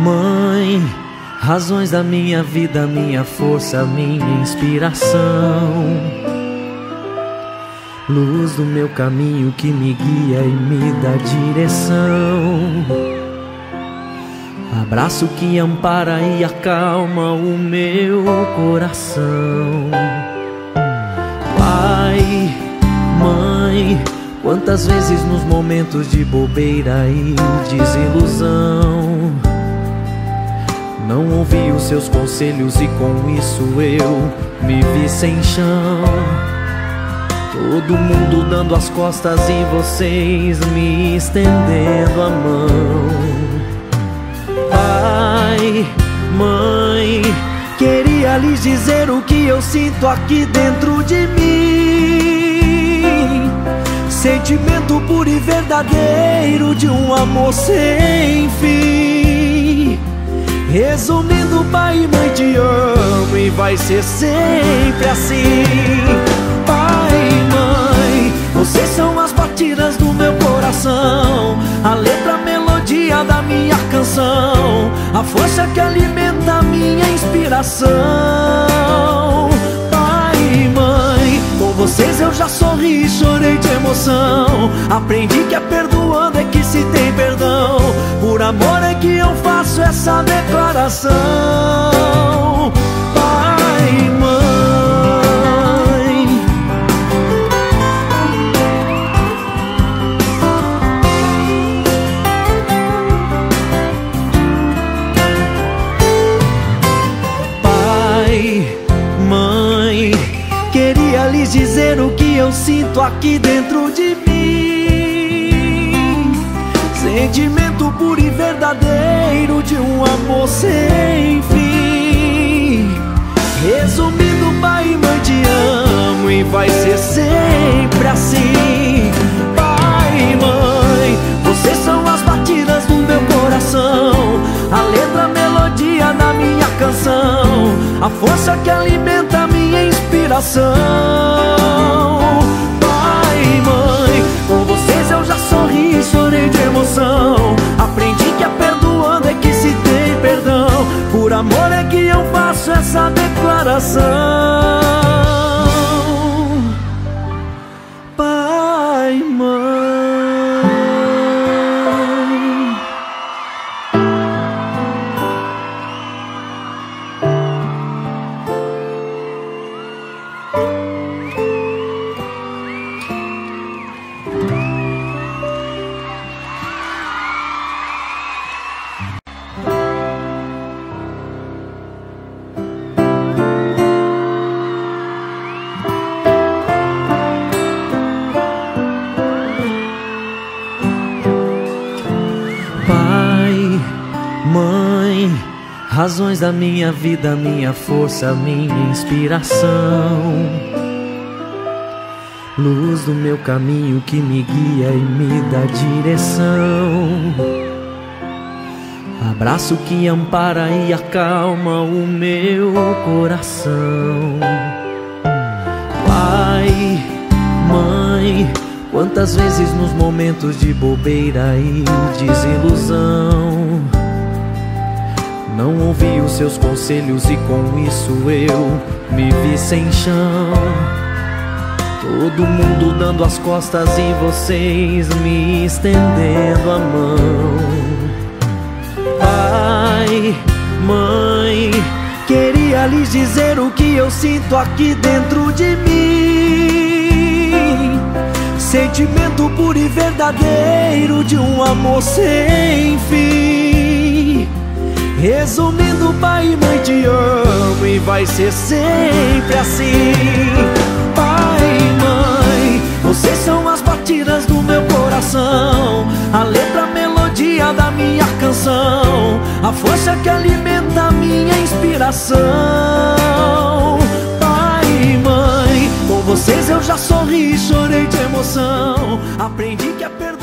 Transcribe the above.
Mãe, razões da minha vida, minha força, minha inspiração, luz do meu caminho que me guia e me dá direção, abraço que ampara e acalma o meu coração. Pai, mãe, quantas vezes nos momentos de bobeira e desilusão não ouvi os seus conselhos e com isso eu me vi sem chão. Todo mundo dando as costas e vocês me estendendo a mão. Pai, mãe, queria lhes dizer o que eu sinto aqui dentro de mim. Sentimento puro e verdadeiro de um amor sem fim. Resumindo, pai e mãe, te amo e vai ser sempre assim. Pai e mãe, vocês são as batidas do meu coração, a letra, a melodia da minha canção, a força que alimenta a minha inspiração. Pai e mãe, com vocês eu já sorri e chorei de emoção. Aprendi que é perdoando é que se tem perdão. Por amor é que eu faço essa declaração. Pai e mãe, pai, mãe, queria lhes dizer o que eu sinto aqui dentro de mim. Sentimento puro e verdadeiro de um amor sem fim. Resumindo, pai e mãe, te amo e vai ser sempre assim. Pai e mãe, vocês são as batidas do meu coração, a letra, a melodia da minha canção, a força que alimenta a minha inspiração. Pai e mãe, com vocês eu já sorri e chorei de emoção. Aprendi que é perdoando é que se tem perdão. Por amor é que eu faço essa declaração. Pai, mãe. Pai, mãe, razões da minha vida, minha força, minha inspiração, luz do meu caminho que me guia e me dá direção, abraço que ampara e acalma o meu coração. Pai, mãe, quantas vezes nos momentos de bobeira e desilusão não ouvi os seus conselhos e com isso eu me vi sem chão. Todo mundo dando as costas e vocês me estendendo a mão. Pai, mãe, queria lhes dizer o que eu sinto aqui dentro de mim. Sentimento puro e verdadeiro de um amor sem fim. Resumindo, pai e mãe, te amo e vai ser sempre assim. Pai e mãe, vocês são as batidas do meu coração, a letra, a melodia da minha canção, a força que alimenta a minha inspiração. Pai e mãe, com vocês eu já sorri e chorei de emoção. Aprendi que é perdoar